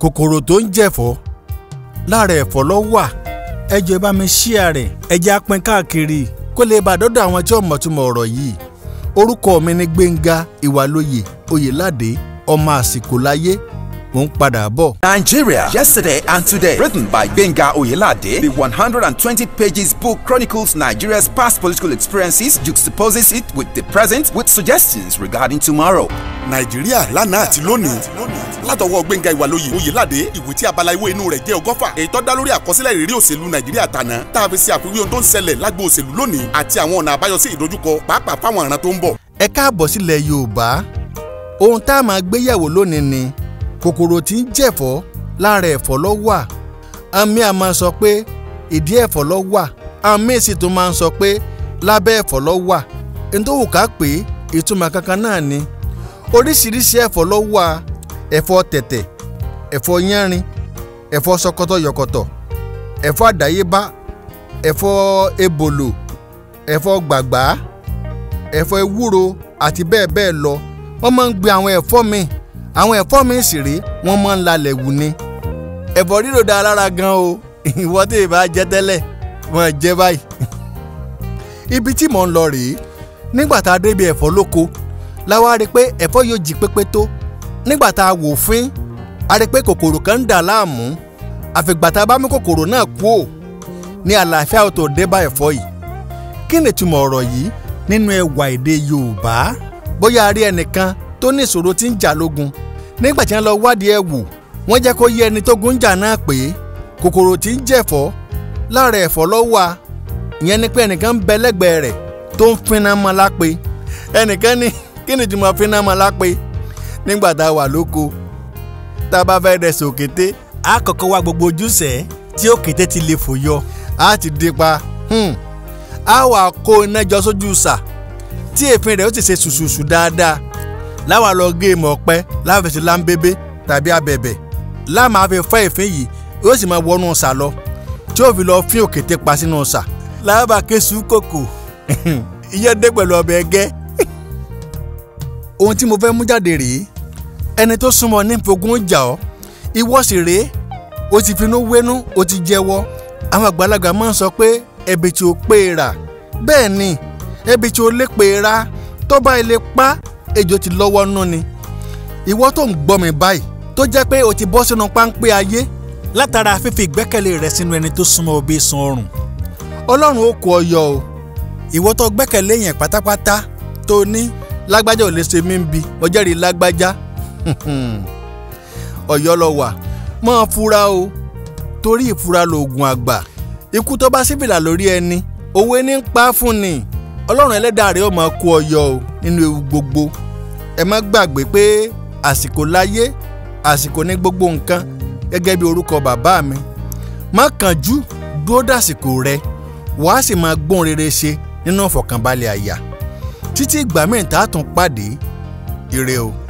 kòkòrò tó ń jẹ̀fọ́ lára ẹ̀fọ́ ló wà. ẹ jọ̀ọ́ bá mi share rẹ̀, ẹ jẹ́ á pín káàkiri kó lè bá dọ́dọ̀ àwọn tí ó mọ̀túmọ̀ ọ̀rọ̀ yìí. orúkọ mi ni Gbénga Ìwàlóye Oyèládé, ọmọ àsìkò láyé. Mo ń padà bọ̀. Nigeria, Yesterday and Today, written by Gbénga Oyèládé. The 120 pages book chronicles Nigeria's past political experiences, juxtaposes it with the present, with suggestions regarding tomorrow. Nàìjíríà lánàá àti lónìí. Látọwọ́ Gbénga Ìwàlóye Oyèládé, ìwé tí abala ìwé inú rẹ̀ jẹ́ 100. Èyí tó dá lórí àkọsílẹ̀ ìrírí òṣèlú Nàìjíríà tàná, tá a fi ṣe àfiwé ohun tó ń ṣẹlẹ̀ lágbo òṣèlú lónìí àti àwọn ọ̀nà àbáyọ sí ìdojúkọ pàápàá fáwọn ìran tó ń bọ̀. Ẹ káàbọ̀ sílẹ̀ Yorùbá. Ohun tá a máa gbé yẹ̀wò lónìí ni kòkòrò tí ń jẹ̀fọ́ lára ẹ̀fọ́ ló wà. Àmì a máa sọ pé ìdí ẹ̀fọ́ ló wà. Àmì sì tún máa ń sọ pé lábẹ́ ẹ̀fọ́ ló wà. Ntòwò ká pé ìtumọ̀ kankan náà ni. Oríṣiríṣi ẹ̀fọ́ ló wà. Ẹ̀fọ́ tẹ̀tẹ̀, ẹ̀fọ́ yánrin, ẹ̀fọ́ ṣọkọtọ yọkọtọ, ẹ̀fọ́ àdáyébá, ẹ̀fọ́ ebòlò, ẹ̀fọ́ gbàgbá, ẹ̀fọ́ ewúro àti bẹ́ẹ̀ bẹ́ẹ̀ lọ. Wọ́n máa ń gbin àwọn ẹ̀fọ́ míì. Àwọn ẹ̀fọ́ míì sì rèé wọ́n máa ń lalẹ̀ wù ni. Ẹ̀fọ́ rírò dáa lára gan o. Ìwọ tí ì bá jẹ tẹ́lẹ̀ wọ́n jẹ báyìí. Ibi tí mò ń lọ rèé. Nígbà tá a débi ẹ̀fọ́ lóko la wá rí pé ẹ̀fọ́ yóò jí pépé tó. Nígbà tá a wò fín a rí pé kòkòrò kan ń dà láàmú. Àfìgbà tá a bá mú kòkòrò náà kú ò ní àlàáfíà tó dé bá ẹ̀fọ́ yìí. Kí ni ìtumọ̀ ọ̀rọ̀ yìí nínú ẹwà èdè Yorùbá? Bóyá a rí ẹnìkan tó ní ìṣòro tí ń jà lógun. Nígbà tí wọ́n lọ wádìí ẹ̀ wò, wọ́n jẹ́ kó yé ẹni tó gun jà náà pé kòkòrò tí ń jẹ̀fọ́ lára ẹ̀fọ́ ló wà. Ìyẹn ni pé ẹnìkan ń bẹ lẹ́gbẹ̀ẹ́ rẹ̀ tó ń fínná mọ́ lápè. Ẹnìkan ní kí ni ìtumọ̀ fínná mọ́ lápè? Nígbà tá a wà lóko, tá a bá fẹ́ dẹ̀sẹ̀ òkété, a kọ́kọ́ wá gbogbo ojúṣe tí òkété ti lè fò yọ. A ti dé pa. A wà kó iná jọ sójú sà tí èéfín rẹ̀ ó ti ṣe ṣùṣùṣù dáadáa. Láwa lọ gé ìmọ̀ ọ̀pẹ láfẹ̀sí láńbébé tàbí abẹ̀bẹ̀. Láàmà fi fọ́ èéfín yìí yóò sì máa wọnú sà lọ tí ó fi lọ fín òkété pa sínú sà. Láàbà kéṣù kòkò ìyẹn dé pẹ̀lú ọbẹ̀ ẹgẹ́. Ohun tí mo fẹ́ mú jáde rèé. Ẹni tó súnmọ́ ní fogun jà ọ́. Ìwọ sì rèé. O ti finú wénú, o ti jẹ́wọ́. Àwọn àgbàlagbà máa ń sọ pé ẹbí tí o pé e rà. Bẹ́ẹ̀ ni ẹbí tí o lè pé e rà tó bá ilé pa ejò ti lọ́wọ́ nú ni. Ìwọ tó ń gbọ́ mi báyìí tó jẹ́ pé o ti bọ́ sínú páńpẹ́ ayé látara fífi ìgbẹ́kẹ̀lé rẹ sínú ẹni tó súnmọ́ bí sun ọrùn. Ọlọ́run ó kó ọ yọ o. Ìwọ tó gbẹ́kẹ̀lé yẹn pátápátá tó ní lágbájá ò lè ṣe mí bí mo jẹ́rìí lágbájá. Ọ̀yọ́ lọ wà. Máa fura o torí ìfura lòògùn àgbà. Ikú tó bá síbìlà lórí ẹni òwe ní ń pa fún ni. Ọlọ́run ẹlẹ́dàá rẹ̀ ó máa kó ọ yọ o nínú ewu gbogbo. Ẹ má gbàgbé pé àsìkò láyé, àsìkò ní gbogbo nǹkan gẹ́gẹ́ bí orúkọ bàbá mi. Má kánjú, dúró dàsìkò rẹ. Wàá sì máa gbóhùn rere ṣe nínú ìfọ̀kànbalẹ̀ àyà. Títí ìgbà mẹ́ta tún pàdé. Ire o.